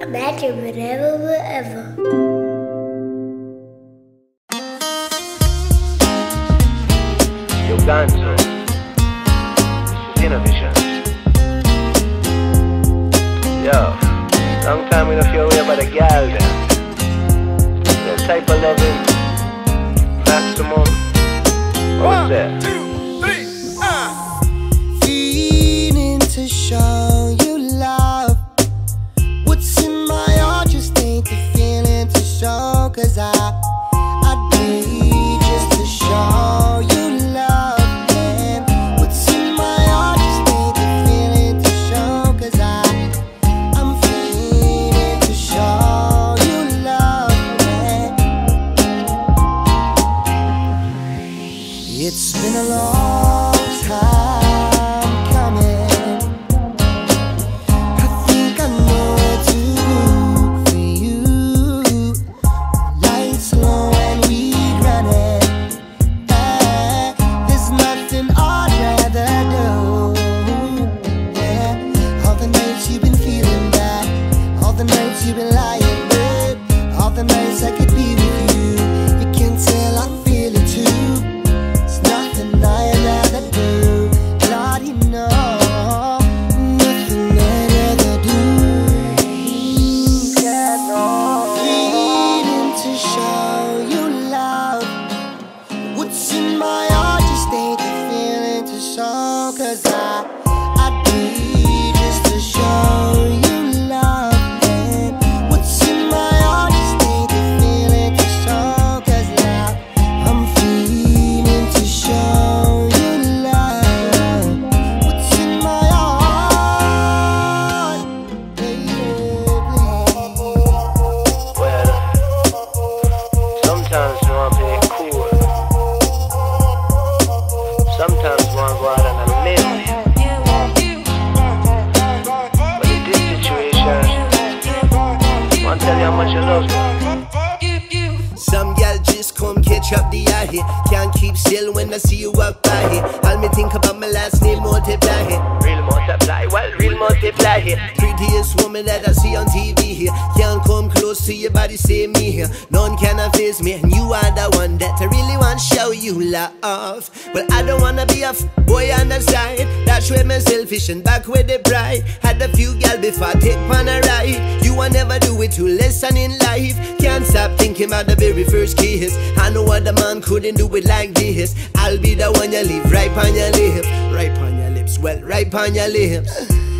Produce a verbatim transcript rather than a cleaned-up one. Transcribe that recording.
Imagine whatever, whatever. Yo, Ganzo, this is Innovision. Yo, long time we don't feel way about a gal then. That type of loving, maximum. What was that? Two, three, ah. Feeling to show you love. What's in my heart just ain't the feeling to show. Cause I, I need just to show you love. And what's in my heart just ain't the feeling to show. Cause I, I'm feeling to show you love. And it's been a long time coming. I think I know what to do for you. Lights low and we running back. There's nothing I'd rather do. Yeah, all the nights you've been feeling bad, all the nights you've been lying bed, all the nights I could be with you. You can tell I'm feeling too. It's nothing I'd rather do. Lord, you know, nothing I'd rather do. Yeah, no. Feeling to show you love. What's in my heart just ain't the feeling to show. Cause I, I need just to show you love. And what's in my heart just ain't the feeling to show. Cause I, I'm feeling to show you love. What's in my heart, baby, please. Well, sometimes you want to play it cool. Sometimes you want to go out on a limb. But in this situation, I want to tell you how much I love you. Some gal just come catch up the eye here. Can't keep still when I see you walk by here. All me think about my last name multiply here. Real multiply, well, real multiply here. Prettiest woman that I see on T V here. Can't come close to your body, say me here. None can face me, and you are the one that I really want to show you love. Well, I don't wanna be a f boy on the side. That's where me selfish and back with the pride. Had a few gal before I take on a ride. You will never do it to lesson in life. Can't stop thinking about the very first kiss. I know other man couldn't do it like this. I'll be the one you leave right on your lips, right on your lips, well, right on your lips.